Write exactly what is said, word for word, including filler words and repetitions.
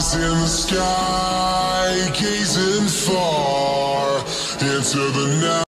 Eyes in the sky, gazing far into the night.